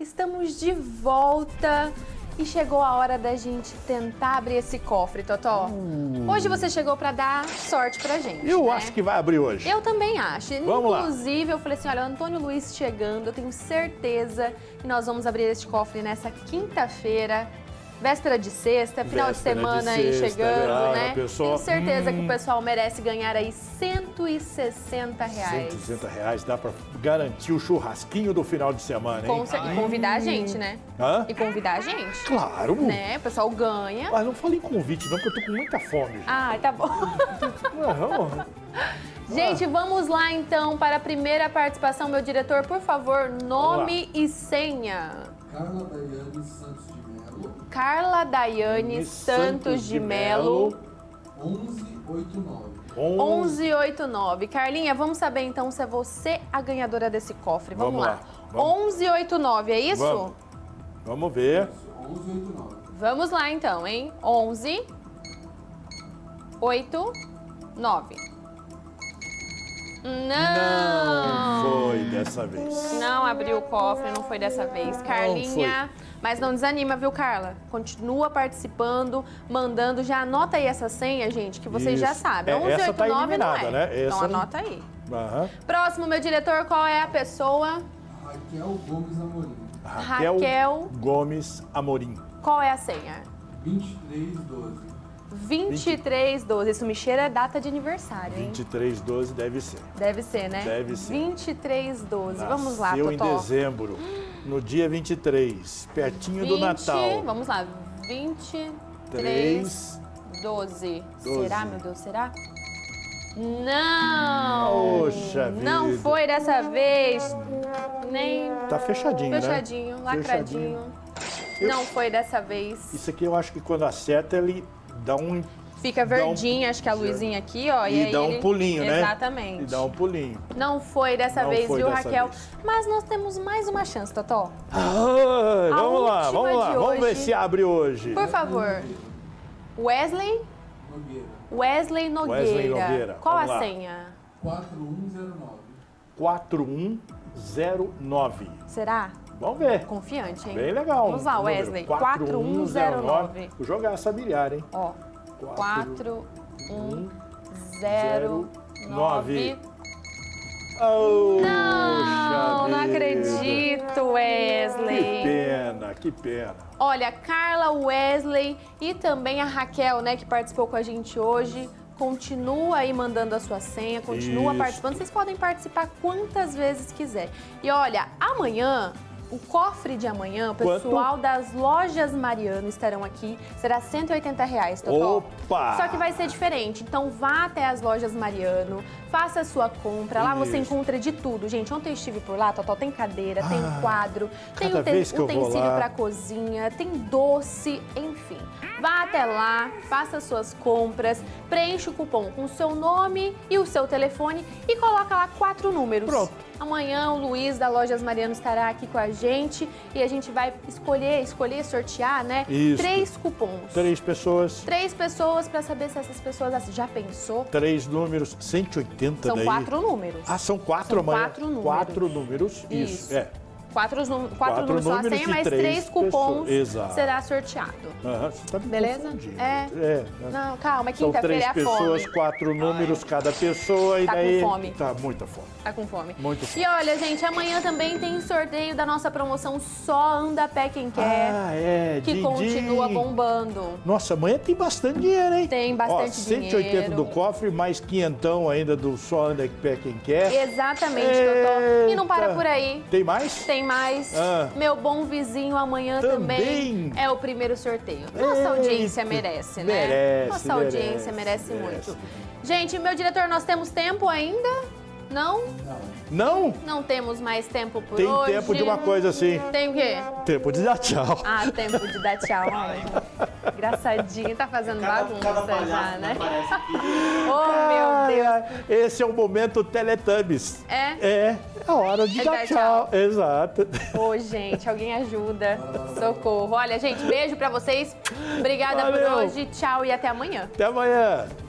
Estamos de volta e chegou a hora da gente tentar abrir esse cofre, Totó. Hoje você chegou para dar sorte pra gente. Eu né? acho que vai abrir hoje. Eu também acho. Vamos lá. Inclusive, eu falei assim, olha, o Antônio Luiz chegando, eu tenho certeza que nós vamos abrir este cofre nessa quinta-feira. Véspera de sexta, final de semana aí chegando, né? Pessoal, Tenho certeza que o pessoal merece ganhar aí R$160. R$160 dá pra garantir o churrasquinho do final de semana, hein? E convidar a gente, né? Hã? E convidar a gente. Claro. Né? O pessoal ganha. Mas não falei convite não, porque eu tô com muita fome. Ah, tá bom. Não. Gente, vamos lá então para a primeira participação. Meu diretor, por favor, nome e senha. Carla Daiane Santos de Melo. Carla Daiane Santos de Melo. 1189. 1189. Carlinha, vamos saber então se é você a ganhadora desse cofre. Vamos lá. Vamos. 1189, é isso? Vamos ver. 1189. Vamos lá então, hein? 11, 8, 9. Não foi dessa vez. Não abriu o cofre, não foi dessa vez. Carlinha, mas não desanima, viu, Carla? Continua participando, mandando. Já anota aí essa senha, gente, que vocês já sabem. 1189 essa tá eliminada, não é. né? Então Essa anota aí. Aham. Próximo, meu diretor, qual é a pessoa? Raquel Gomes Amorim. Raquel Gomes Amorim. Qual é a senha? 2312. 2312. Isso me cheira data de aniversário, hein? 2312 deve ser. Deve ser, né? Deve ser. 2312. Vamos lá, Nasceu em Totó. dezembro, no dia 23, pertinho do Natal. Vamos lá. 23 3, 12. 12. Será, meu Deus? Será? Não! Poxa vida. Não foi dessa vez. Nem Tá fechadinho, fechadinho, né? lacradinho. Não foi dessa vez. Isso aqui eu acho que quando acerta ele dá um... Fica verdinho, acho que a luzinha aqui, ó. E aí dá um ele- pulinho, né? Exatamente. E dá um pulinho. Não foi dessa Não vez, foi viu, dessa Raquel? vez. Mas nós temos mais uma chance, Totó. Vamos lá, última vamos lá. de Vamos ver hoje. se abre hoje. Por favor. Wesley Nogueira. Nogueira. Wesley Nogueira. Qual Vamos a lá. senha? 4109. 4109. Será? Vamos ver. Confiante, hein? Bem legal. Vamos lá, o número. Wesley. 4109. Vou jogar essa bilhar, hein? Ó, 4109. Oh, Não acredito, Wesley. Que pena, que pena. Olha, Carla, Wesley e também a Raquel, né, que participou com a gente hoje. Continua aí mandando a sua senha, continua Isso. participando. Vocês podem participar quantas vezes quiser. E olha, amanhã, o cofre de amanhã, o pessoal das Lojas Mariano estarão aqui. Será R$180, Totó. Opa! Só que vai ser diferente. Então vá até as Lojas Mariano, faça a sua compra. Lá você Isso. encontra de tudo. Gente, ontem eu estive por lá, Totó, tem cadeira, tem quadro, tem cada vez que eu vou utensílio lá. para cozinha, tem doce, enfim. Vá até lá, faça as suas compras, preencha o cupom com o seu nome e o seu telefone e coloca lá 4 números. Pronto. Amanhã o Luiz da Lojas Mariano estará aqui com a gente e a gente vai escolher, sortear, né? Isso. 3 cupons. 3 pessoas, 3 pessoas para saber se essas pessoas já pensou. 3 números, 180 São daí. 4 números. Ah, são 4 São amanhã? 4 números. 4 números, isso. Isso. É. 4 números só a números senha, e mas 3 3 cupons pessoas. Exato. será sorteado. Aham, você tá me Beleza? confundindo. É. Né? Não, calma, é São quinta-feira 3 é a pessoas, fome. 4 números cada pessoa e Tá com daí... fome. Tá muita fome. Tá com fome. Muito fome. E olha, gente, amanhã também tem sorteio da nossa promoção Só Anda Pé Quem Quer, Ah, é, que din-din. continua bombando. Nossa, amanhã tem bastante dinheiro, hein? Tem bastante 180 dinheiro. do cofre, mais 500 ainda do Só Anda Pé Quem Quer. Exatamente, Totó. E não para Eita. por aí. Tem mais? Tem mais. Ah. Meu bom vizinho amanhã também é o primeiro sorteio. Nossa Eita. audiência merece, né? Merece, Nossa audiência merece muito. Gente, meu diretor, nós temos tempo ainda? Não? Não? Não temos mais tempo por Tem hoje. tempo de uma coisa assim. Tem o quê? Tempo de dar tchau. Ah, tempo de dar tchau. Engraçadinho, tá fazendo bagunça já, né? Oh, meu Deus. Ai, esse é o momento Teletubbies. É? É a hora de É dar dar tchau. Exato. Ô, gente, alguém ajuda. Socorro. Olha, gente, beijo pra vocês. Obrigada por Valeu. hoje. Tchau e até amanhã. Até amanhã.